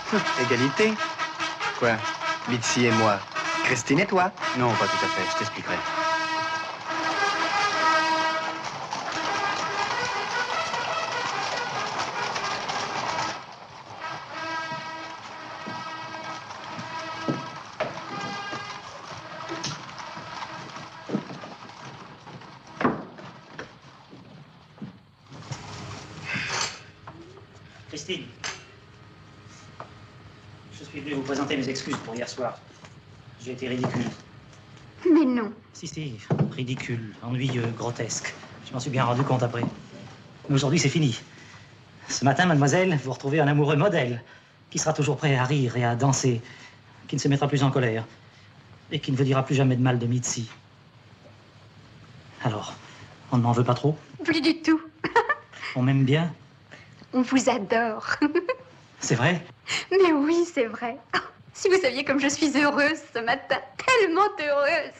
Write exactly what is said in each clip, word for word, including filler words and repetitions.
Égalité. Quoi? Mitzi et moi. Christine et toi. Non, pas tout à fait, je t'expliquerai. Christine, je suis venu vous présenter mes excuses pour hier soir. J'ai été ridicule. Mais non. Si, si, ridicule, ennuyeux, grotesque. Je m'en suis bien rendu compte après. Mais aujourd'hui, c'est fini. Ce matin, mademoiselle, vous retrouvez un amoureux modèle qui sera toujours prêt à rire et à danser, qui ne se mettra plus en colère et qui ne vous dira plus jamais de mal de Mitzi. Alors, on ne m'en veut pas trop? Plus du tout. On m'aime bien? On vous adore. C'est vrai? Mais oui, c'est vrai. Si vous saviez comme je suis heureuse ce matin, tellement heureuse.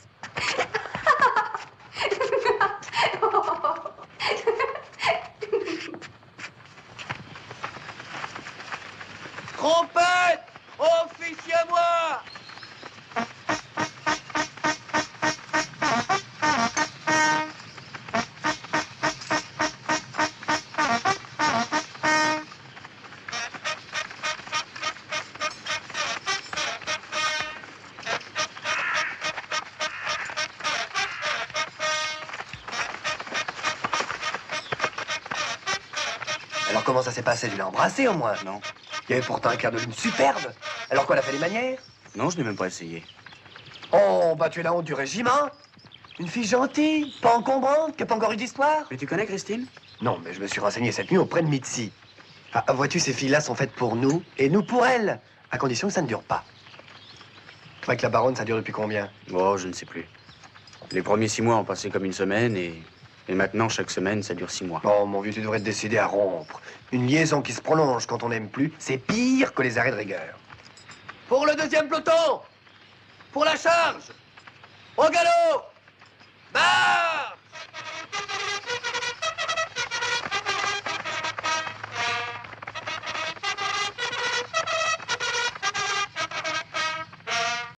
Trompette! Officier à moi! Alors comment ça s'est passé? Tu l'as embrassé au moins? Non. Il y avait pourtant un clair de lune superbe. Alors quoi, elle a fait les manières? Non, je n'ai même pas essayé. Oh, bah tu es la honte du régiment. Une fille gentille, pas encombrante, qui n'a pas encore eu d'histoire. Mais tu connais Christine? Non, mais je me suis renseigné cette nuit auprès de Mitzi. Ah, vois-tu, ces filles-là sont faites pour nous, et nous pour elles, à condition que ça ne dure pas. Tu crois que la baronne, ça dure depuis combien? Oh, je ne sais plus. Les premiers six mois ont passé comme une semaine, et, et maintenant, chaque semaine, ça dure six mois. Oh, mon vieux, tu devrais te décider à rompre. Une liaison qui se prolonge quand on n'aime plus, c'est pire que les arrêts de rigueur. Pour le deuxième peloton! Pour la charge! Au galop! Marche!